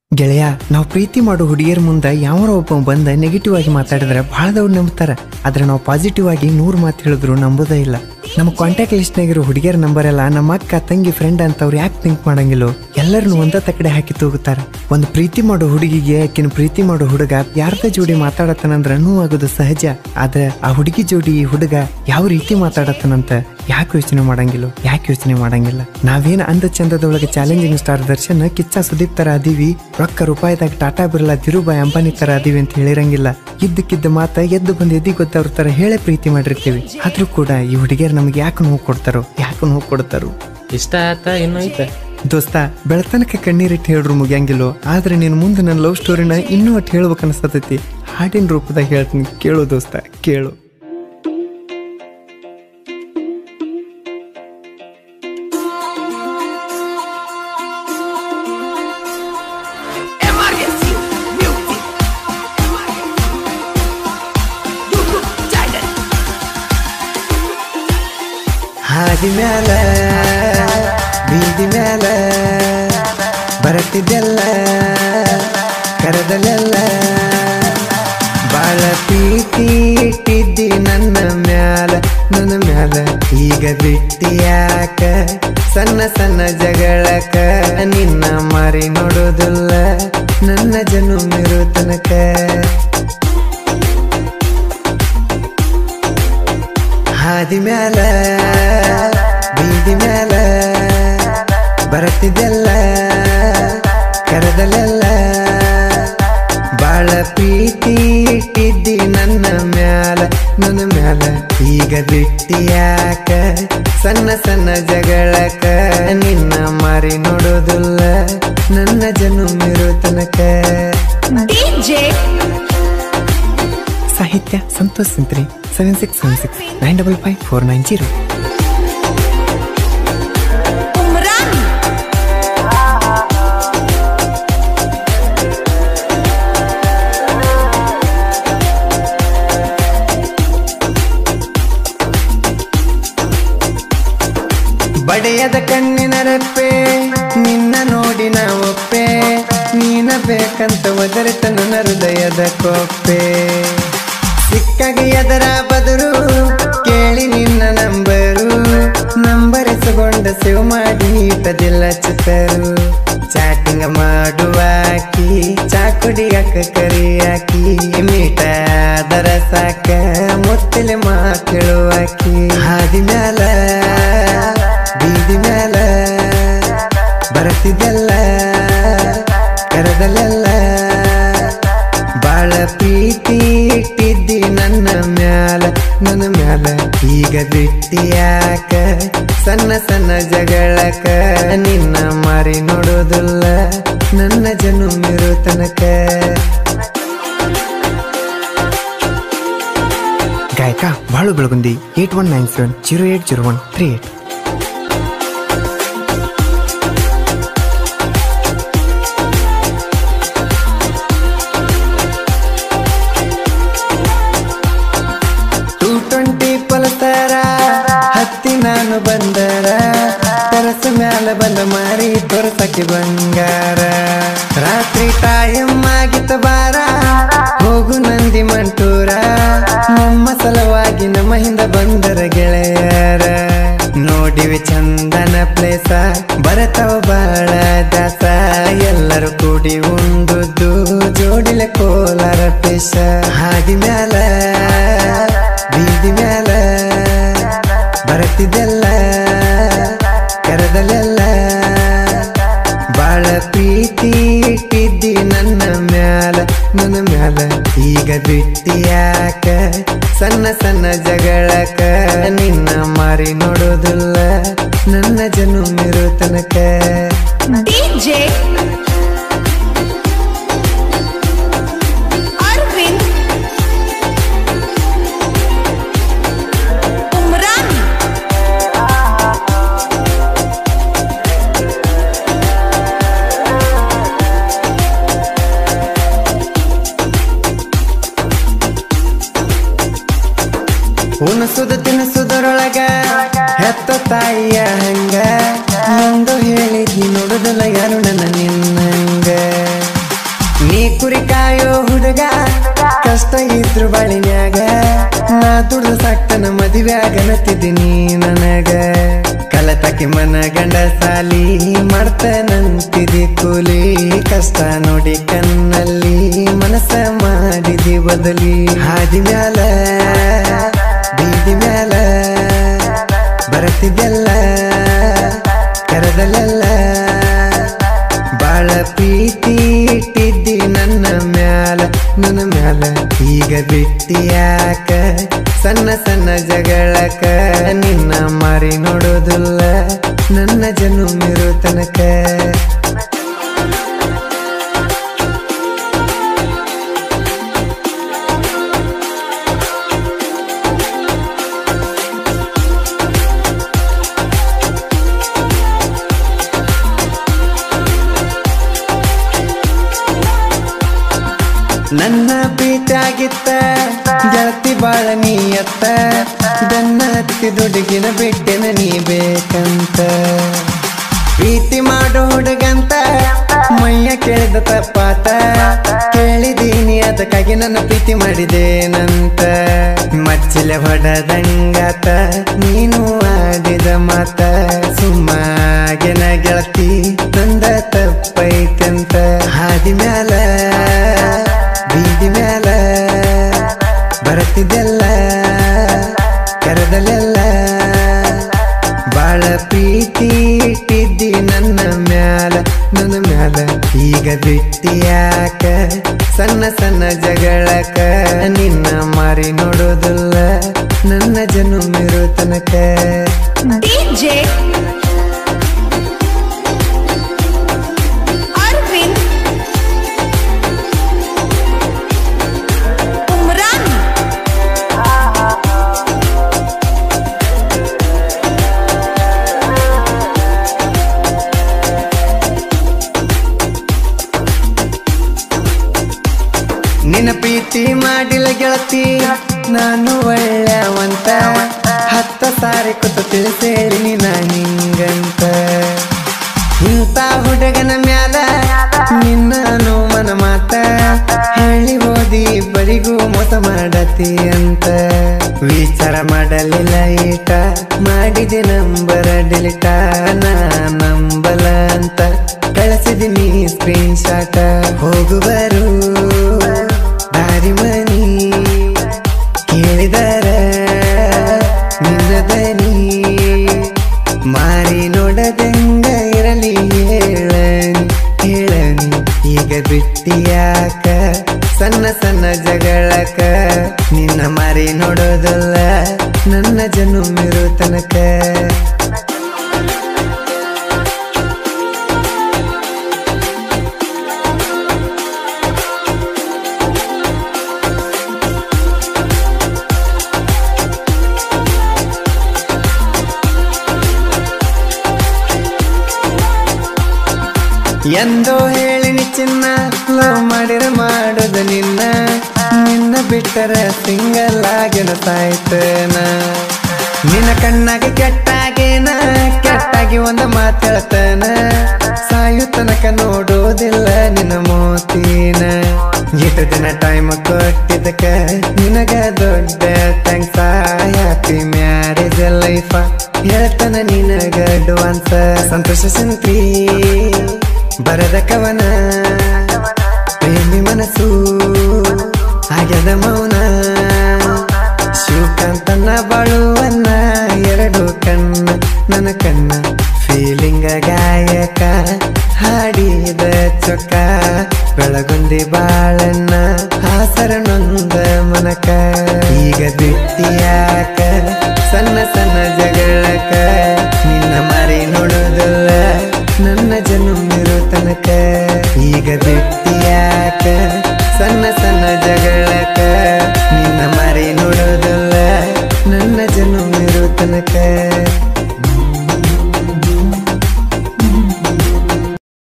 ಗೆಳೆಯ, ನಾವು ಪ್ರೀತಿ ಮಾಡೋ ಹುಡುಗಿಯರ ಮುಂದೆ ಯಾವರ ಒಬ್ಬ ಬಂದ ನೆಗೆಟಿವ್ ಆಗಿ ಮಾತಾಡಿದ್ರೆ ಬಹಳ ದೊಡ್ಡ ನಂಬ್ತಾರ. ಆದ್ರೆ ನಾವು ಪಾಸಿಟಿವ್ ಆಗಿ 100 ಮಾತು ಹೇಳಿದ್ರು ನಂಬೋದೇ ಇಲ್ಲ. ನಮ್ಮ ಕಾಂಟ್ಯಾಕ್ಟ್ ಲಿಸ್ಟ್ನಾಗಿರೋ ಹುಡುಗಿಯರ ನಂಬರ್ ಎಲ್ಲ ನಮ್ಮ ಅಕ್ಕ, ತಂಗಿ, ಫ್ರೆಂಡ್ ಅಂತ ಅವ್ರು ಯಾಕೆ ಥಿಂಕ್ ಮಾಡಂಗಿಲ್ಲೋ, ಎಲ್ಲರನ್ನು ಒಂದ ಕಡೆ ಹಾಕಿ ತೂಗುತ್ತಾರ. ಒಂದು ಪ್ರೀತಿ ಮಾಡೋ ಹುಡುಗಿಗೆ ಆಕಿನ ಪ್ರೀತಿ ಮಾಡೋ ಹುಡುಗ ಯಾರ್ದ ಜೋಡಿ ಮಾತಾಡತ್ತನಂದ್ರ ನೋವಾಗೋದು ಸಹಜ. ಆದ್ರೆ ಆ ಹುಡುಗಿ ಜೋಡಿ ಈ ಹುಡುಗ ಯಾವ ರೀತಿ ಮಾತಾಡತ್ತನಂತ ಯಾಕೆ ಯೋಚನೆ ಮಾಡಂಗಿಲ್ಲ. ನಾವೇನ ಅಂದ ಚಂದದೊಳಗೆ ಚಾಲೆಂಜಿಂಗ್ ಸ್ಟಾರ್ ದರ್ಶನ್, ಕಿಚ್ಚ, ಸುದೀಪ್ ತರ ಅದೀವಿ, ರೊಕ್ಕ ರೂಪಾಯಿದಾಗ ಟಾಟಾ ಬಿರ್ಲಾ, ಧಿರುಭಾಯ್ ಅಂಬಾನಿ ತರ ಅದೀವಿ ಅಂತ ಹೇಳಿರಂಗಿಲ್ಲ. ಇದ್ದಕ್ಕಿದ್ದ ಮಾತ ಎದ್ದು ಬಂದು ಎದಿ ಗೊತ್ತವ್ರ ತರ ಹೇಳೇ ಪ್ರೀತಿ ಮಾಡಿರ್ತೀವಿ. ಆದ್ರೂ ಕೂಡ ಈ ಹುಡುಗಿಯರು ನಮಗೆ ಯಾಕೆ ನೋವು ಕೊಡ್ತಾರೋ ಇಷ್ಟ ಆತ ಇನ್ನೂ ಐತೆ ದೋಸ್ತ. ಬೆಳತನಕ ಕಣ್ಣೀರಿಟ್ಟು ಹೇಳ್ರು ಮುಗಿಯಂಗಿಲ್ಲೋ, ಆದ್ರೆ ನೀನು ಮುಂದೆ ನನ್ನ ಲವ್ ಸ್ಟೋರಿನ ಇನ್ನೂ ಅಟ್ ಹೇಳ್ಬೇಕು ಅನಿಸ್ತೈತಿ. ಹಾಡಿನ ರೂಪದಾಗ ಹೇಳ್ತೀನಿ, ಕೇಳು ದೋಸ್ತ, ಕೇಳು. ಹಾದಿ ಮ್ಯಾಲ ಬೀದಿ ಮ್ಯಾಲ ಬರತಿದ್ದೆಲ್ಲ ಕರೆದಲೆಲ್ಲ, ಬಾಳ ಪ್ರೀತಿ ಇಟ್ಟಿದ್ದಿ ನನ್ನ ಮ್ಯಾಲ. ಈಗ ಬಿಟ್ಟಿಯಾಕ ಸಣ್ಣ ಸಣ್ಣ ಜಗಳಕ, ನಿನ್ನ ಮಾರಿ ನೋಡೋದಿಲ್ಲ ನನ್ನ ಜನುಮಿರೋ ತನಕ. ಹಾದಿ ಮ್ಯಾಲ ಬೀದಿ ಮ್ಯಾಲ ಬರತಿದ್ದೆಲ್ಲ ಕರೆದಲೆಲ್ಲ, ಬಾಳ ಪ್ರೀತಿ ಇಟ್ಟಿದ್ದಿ ನನ್ನ ಮ್ಯಾಲ. ಈಗ ಬಿಟ್ಟಿಯಾಕ ಸಣ್ಣ ಸಣ್ಣ ಜಗಳಕ, ನಿನ್ನ ಮಾರಿ ನೋಡೋದಿಲ್ಲ ನನ್ನ ಜನುಮಿರೋ ತನಕ. ಸಾಹಿತ್ಯ ಸಂತೋಷ್ ಸಿಂತ್ರಿ, 7676955490. ಬಡೆಯದ ಕಣ್ಣಿನ ರೆಪ್ಪೆ ನಿನ್ನ ನೋಡಿ ನಾ ಒಪ್ಪೆ, ನೀನ ಬೇಕಂತ ಒದರಿತ ನನ್ನ ಹೃದಯದ ಕೊಪ್ಪೆ. ಸಿಕ್ಕಾಗಿ ಎದರ ಬದರು ಕೇಳಿ ನಿನ್ನ ನಂಬರ್ ಇಸ್ಕೊಂಡ ಸೇವ್ ಮಾಡಿ ಇಟ್ಟದಿಲ್ಲ ಚಿತ್ತರು. ಚಾಟಿಂಗ್ ಮಾಡುವಾಕಿ, ಚಾಕುಡಿಯಾಕ ಕರಿಯಾಕಿ, ಮೀಟ ದರ ಸಾಕ ಮುತ್ತಲೆ ಮಾತೇಳುವಾಕಿ. ಹಾದಿ ಮ್ಯಾಲ ಬೀದಿ ಮ್ಯಾಲ ಬರತಿದ್ದೆಲ್ಲ ಕರೆದಲೆಲ್ಲ, ಬಾಳ ಪ್ರೀತಿ ಇಟ್ಟಿದ್ದಿ ನನ್ನ ಮ್ಯಾಲ. ಈಗ ಬಿಟ್ಟಿಯಾಕ ಸಣ್ಣ ಸಣ್ಣ ಜಗಳಕ, ನಿನ್ನ ಮಾರಿ ನೋಡೋದಿಲ್ಲ ನನ್ನ ಜನುಮಿರೋ ತನಕ. ಗಾಯಕ ಬಾಳು ಬೆಳಗುಂದಿ, 8197080138. ಹತ್ತಿ ನಾನು ಬಂದರ ತರಸ ಮ್ಯಾಲ ಬಂದ ಮಾರಿ ತೋರಸಕ್ಕೆ ಬಂಗಾರ. ರಾತ್ರಿ ಟೈಮ್ ಆಗಿತ್ತ ಬಾರ, ಹೋಗು ನಂದಿ ಮಂಟೂರ, ನಮ್ಮ ಸಲುವಾಗಿ ನಮ್ಮ ಹಿಂದ ಬಂದರ ಗೆಳೆಯರ. ನೋಡಿವಿ ಚಂದನ ಪ್ಲೇಸ, ಬರತಾವ ಬಾಳ ದಾಸ, ಎಲ್ಲರೂ ಕೂಡಿ ಉಂಡುದು ಜೋಡಿಲೆ ಕೋಲಾರ ಪೇಶ. ಹಾದಿ ಮ್ಯಾಲ ಬೀದಿ ಮ್ಯಾಲ ಬರತಿದ್ದೆಲ್ಲ ಕರೆದಲೆಲ್ಲ, ಬಾಳ ಪ್ರೀತಿ ಇಟ್ಟಿದ್ದಿ ನನ್ನ ಮ್ಯಾಲ. ಈಗ ಬಿಟ್ಟಿಯಾಕ ಸಣ್ಣ ಸಣ್ಣ ಜಗಳಕ, ನಿನ್ನ ಮಾರಿ ನೋಡೋದಿಲ್ಲ ನನ್ನ ಜನುಮಿರೋ ತನಕ. ಉಣಸುದು ತಿನಿಸುದರೊಳಗ ಹೆತ್ತ ತಾಯಿಯ ಹಂಗ, ಮುಂದು ಹೇಳಿದ್ನಿ ನೋಡುದಲ್ಲ ಯಾರು ನನ್ನ ನಿನ್ನಂಗ. ಹುಡುಗ ಕಷ್ಟ ಇದ್ರು ಬಾಳಿನ್ಯಾಗ ನಾ ದುಡ್ದು ಸಾಕ್ತನ ಮದುವೆಯಾಗನತ್ತಿದ್ದೀನಿ ನನಗ ಕಲತಕಿ ಮನ ಗಂಡ ಸಾಲಿ ಮಾಡ್ತನಂತಿದಿ ಕೂಲಿ ಕಷ್ಟ ನೋಡಿ ಕಣ್ಣಲ್ಲಿ ಮನಸ್ಸ ಮಾಡಿದಿ ಬದಲಿ ಹಾದಿ ಮ್ಯಾಲ ಬೀದಿ ಮ್ಯಾಲ ಬರತಿದ್ದೆಲ್ಲ ಕರದಲ್ಲೆಲ್ಲ ಬಾಳ ಪ್ರೀತಿ ಇಟ್ಟಿದ್ದಿ ನನ್ನ ಮ್ಯಾಲ ಈಗ ಬಿಟ್ಟಿಯಾಕ ಸಣ್ಣ ಸಣ್ಣ ಜಗಳಕ ನಿನ್ನ ಮಾರಿ ನೋಡೋದಿಲ್ಲ ನನ್ನ ಜನುಮಿರೋ ತನಕ ನನ್ನ ಪ್ರೀತಿಯಾಗಿತ್ತ ಗೆಳತಿ ಬಾಳ ನೀಯತ್ತ ಬೆನ್ನ ಹತ್ತಿ ದುಡುಗಿನ ಬಿಟ್ಟೆನ ನೀ ಬೇಕಂತ ಪ್ರೀತಿ ಮಾಡೋ ಹುಡುಗಂತ ಮೈಯ ಕೇಳಿದ ತಪ್ಪಾತ ಕೇಳಿದೀನಿ ಅದಕ್ಕಾಗಿ ನನ್ನ ಪ್ರೀತಿ ಮಾಡಿದೇನಂತ ಮಚ್ಚಲೆ ಹೊಡದಂಗಾತ ನೀನು ಆಡಿದ ಮಾತ ಸುಮ್ಮಾಗೆನ ಗೆಳತಿ ನಂದ ತಪ್ಪೈತಂತ ಹಾದಿ ಮ್ಯಾಲ ಬೀದಿ ಮ್ಯಾಲ ಬರತಿದ್ದೆಲ್ಲ ಕರದಲ್ಲೆಲ್ಲ ಬಾಳ ಪ್ರೀತಿ ಇಟ್ಟಿದ್ದಿ ನನ್ನ ಮ್ಯಾಲ ಈಗ ಬಿಟ್ಟಿಯಾಕ ಸಣ್ಣ ಸಣ್ಣ ಜಗಳಕ ನಿನ್ನ ಮಾರಿ ನೋಡೋದಿಲ್ಲ ನನ್ನ ಜನುಮಿರೋ ತನಕ DJ ನಿನ್ನ ಪ್ರೀತಿ ಮಾಡಿಲ್ಲ ಗೆಳತಿ ನಾನು ಒಳ್ಳೆಯವಂತ 10 ಸಾರಿ ಕೂತು ತಿಳಿಸೇಳಿ ನಿಂಗಂತ ಇಂಥ ಹುಡುಗನ ಮ್ಯಾಲ ನಿನ್ನ ಮನ ಮಾತ ಹೇಳಿ ಓದಿ ಬರಿಗೂ ಮೋಸ ಮಾಡತಿ ಅಂತ ವಿಚಾರ ಮಾಡಲಿಲ್ಲ ಈಟ ಮಾಡಿದೆ ನಂಬರ್ ಡಿಲೀಟ ನಾ ನಂಬಲ ಅಂತ ಕಳಿಸಿದೀನಿ ಸ್ಕ್ರೀನ್ ಶಾಟ್ ಹೋಗುವರು ದಾರಿ ಮನಿ ಕೇಳಿದರ ನಿನ್ನ ದನಿ ಮಾರಿ ನೋಡದಂಗ ಇರಲಿ ಹೇಳನಿ ಈಗ ಬಿಟ್ಟಿಯಾಕ ಸಣ್ಣ ಸಣ್ಣ ಜಗಳಕ ನಿನ್ನ ಮಾರಿ ನೋಡೋದಲ್ಲ ನನ್ನ ಜನುಮಿರೋ ತನಕ ಎಂದೋ ಹೇಳಿನಿ ಚಿನ್ನ ಲವ್ ಮಾಡಿರ ಮಾಡೋದು ನಿನ್ನ ಬಿಟ್ಟರ ಸಿಂಗಲ್ ಆಗಿನ ಸಾಯ್ತೇನ ನಿನ್ನ ಕಣ್ಣಾಗಿ ಕೆಟ್ಟಾಗಿ ಒಂದು ಮಾತಾಡ್ತಾನ ಸಾಯು ತನಕ ನೋಡೋದಿಲ್ಲ ನಿನ್ನ ಮೋತಿನ ಇಷ್ಟು ದಿನ ಟೈಮ್ ಕೊಟ್ಟಿದ್ದಕ್ಕ ನಿನಗ ದೊಡ್ಡ ಥ್ಯಾಂಕ್ಸ್ ಹ್ಯಾಪಿ ಮ್ಯಾರೇಜ್ ಲೈಫ್ ಹೇಳ್ತಾನ ನಿನಗ ಅಡ್ವಾನ್ಸ್ ಸಂತೋಷ ಸಂತ್ರಿ ಬರದ ಕವನ ಪ್ರೇಮಿ ಮನಸ್ಸು ಆಗ್ಯದ ಮೌನ ಶಿವಕಾಂತನ ಬಾಳುವನ್ನ 2 ಕಣ್ಣ ನನ್ನ ಕಣ್ಣ ಫೀಲಿಂಗ ಗಾಯಕ ಹಾಡಿದ ಚೊಕ್ಕ ಬೆಳಗುಂದಿ ಬಾಳನ್ನ ಹಾಸರ ನೊಂದ ಮನಕ ಈಗ ಬಿಟ್ಟಿಯಾಕ ಸಣ್ಣ ಸಣ್ಣ ಜಗಳಕ ನಿನ್ನ ಮಾರಿ ನೋಡೋದಲ್ಲ ನನ್ನ ಜನುಮಿರೋ ತನಕ ಈಗ ಬಿಟ್ಟಿ